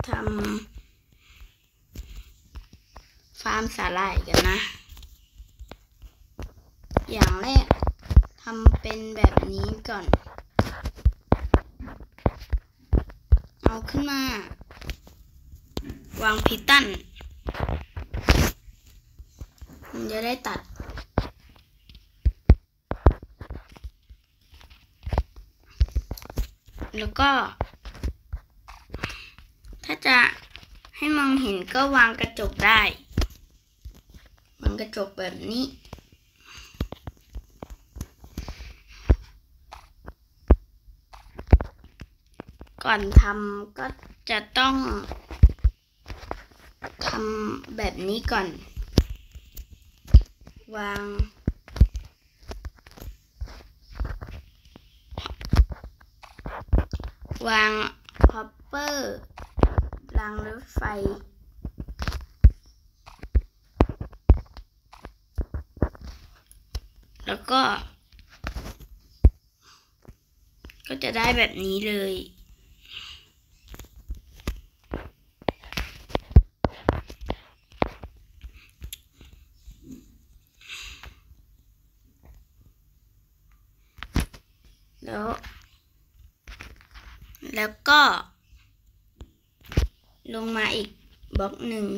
ทำฟาร์มสาหร่ายกันนะอย่างแรกทำเป็นแบบนี้ก่อนเอาขึ้นมาวางพิตันมันจะได้ตัดแล้วก็ถ้าจะให้มองเห็นก็วางกระจกได้วางกระจกแบบนี้ก่อนทำก็จะต้องทำแบบนี้ก่อนวางฮอปเปอร์รางรถไฟแล้วก็จะได้แบบนี้เลยแล้วก็ลงมาอีกบล็อกหนึ่ง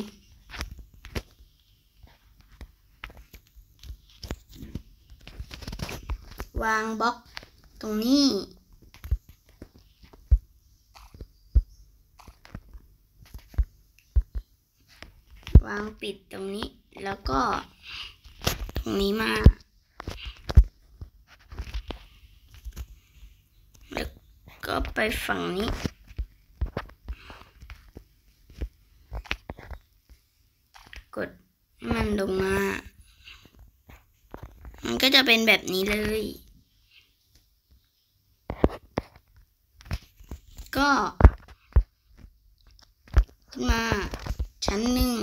วางบล็อกตรงนี้วางปิดตรงนี้แล้วก็ตรงนี้มาแล้วก็ไปฝั่งนี้กดมันลงมามันก็จะเป็นแบบนี้เลยก็ขึ้นมาชั้นหนึ่ง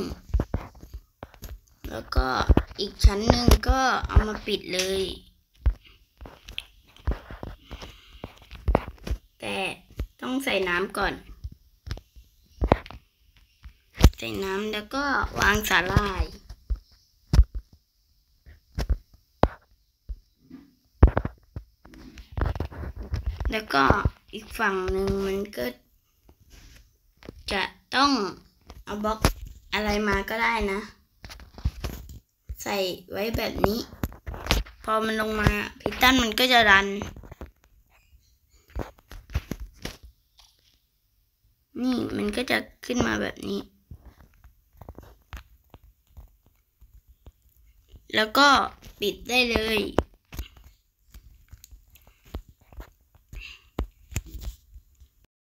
แล้วก็อีกชั้นหนึ่งก็เอามาปิดเลยแต่ต้องใส่น้ำก่อนใส่น้ำแล้วก็วางสาหร่ายแล้วก็อีกฝั่งหนึ่งมันก็จะต้องเอาบล็อกอะไรมาก็ได้นะใส่ไว้แบบนี้พอมันลงมาพิตันมันก็จะดันนี่มันก็จะขึ้นมาแบบนี้แล้วก็ปิดได้เลย